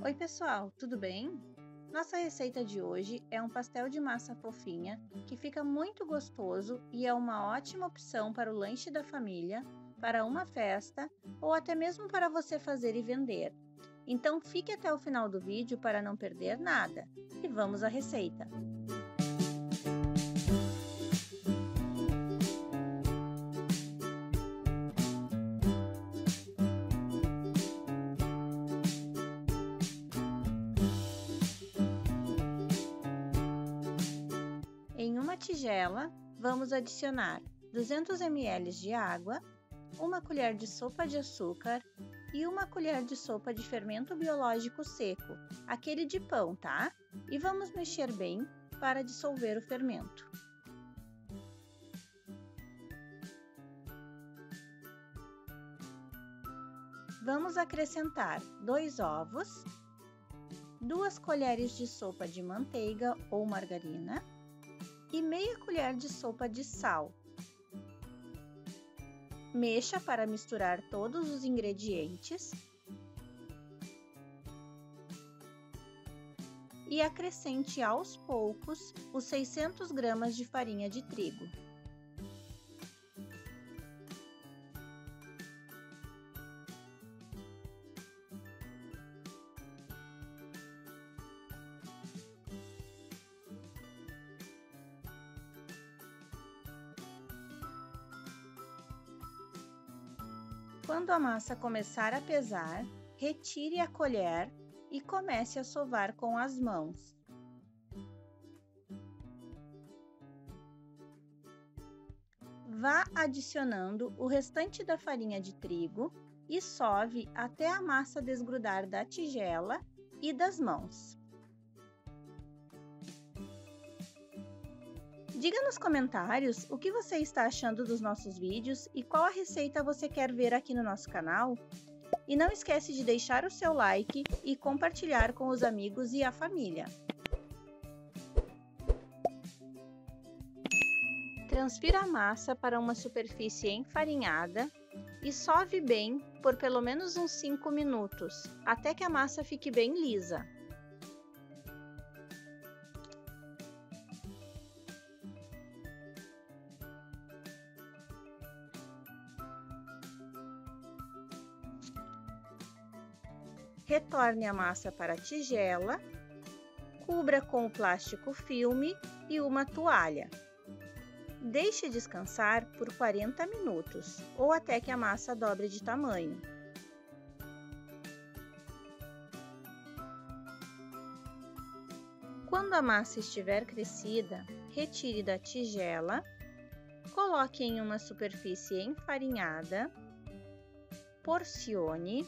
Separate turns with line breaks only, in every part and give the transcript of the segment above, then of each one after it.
Oi pessoal, tudo bem? Nossa receita de hoje é um pastel de massa fofinha que fica muito gostoso e é uma ótima opção para o lanche da família, para uma festa ou até mesmo para você fazer e vender. Então fique até o final do vídeo para não perder nada e vamos à receita. Em uma tigela, vamos adicionar 200 ml de água, uma colher de sopa de açúcar e uma colher de sopa de fermento biológico seco, aquele de pão, tá? E vamos mexer bem para dissolver o fermento. Vamos acrescentar 2 ovos, 2 colheres de sopa de manteiga ou margarina e meia colher de sopa de sal. Mexa para misturar todos os ingredientes e acrescente aos poucos os 600 gramas de farinha de trigo. Quando a massa começar a pesar, retire a colher e comece a sovar com as mãos. Vá adicionando o restante da farinha de trigo e sove até a massa desgrudar da tigela e das mãos. Diga nos comentários o que você está achando dos nossos vídeos e qual a receita você quer ver aqui no nosso canal. E não esquece de deixar o seu like e compartilhar com os amigos e a família. Transfira a massa para uma superfície enfarinhada e sove bem por pelo menos uns 5 minutos, até que a massa fique bem lisa. Retorne a massa para a tigela, cubra com o plástico filme e uma toalha. Deixe descansar por 40 minutos ou até que a massa dobre de tamanho. Quando a massa estiver crescida, retire da tigela, coloque em uma superfície enfarinhada, porcione,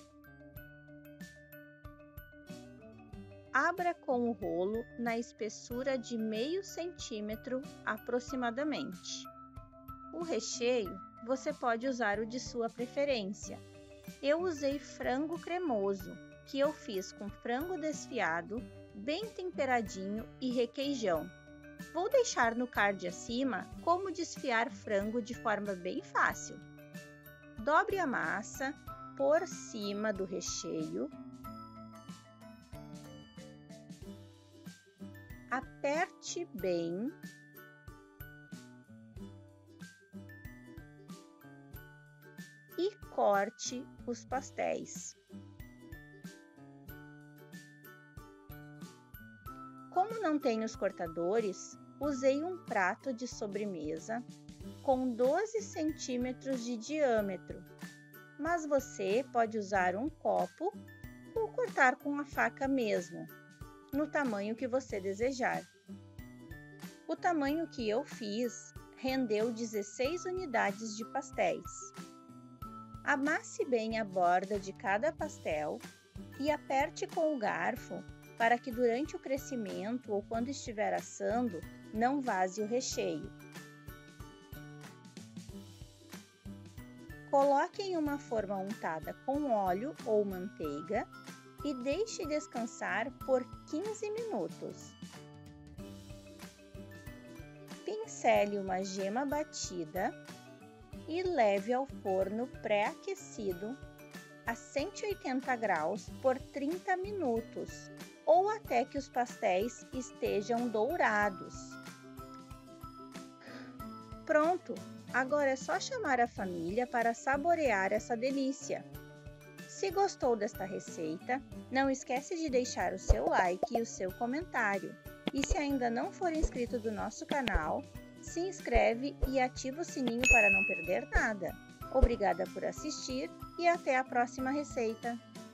abra com o rolo na espessura de meio centímetro aproximadamente. O recheio você pode usar o de sua preferência. Eu usei frango cremoso, que eu fiz com frango desfiado, bem temperadinho e requeijão. Vou deixar no card acima como desfiar frango de forma bem fácil. Dobre a massa por cima do recheio. Aperte bem e corte os pastéis. Como não tenho os cortadores, usei um prato de sobremesa com 12 centímetros de diâmetro, mas você pode usar um copo ou cortar com a faca mesmo, no tamanho que você desejar. O tamanho que eu fiz rendeu 16 unidades de pastéis. Amasse bem a borda de cada pastel e aperte com o garfo para que durante o crescimento ou quando estiver assando não vaze o recheio. Coloque em uma forma untada com óleo ou manteiga e deixe descansar por 15 minutos. Pincele uma gema batida e leve ao forno pré-aquecido a 180 graus por 30 minutos ou até que os pastéis estejam dourados. Pronto! Agora é só chamar a família para saborear essa delícia. Se gostou desta receita, não esquece de deixar o seu like e o seu comentário. E se ainda não for inscrito do nosso canal, se inscreve e ativa o sininho para não perder nada. Obrigada por assistir e até a próxima receita!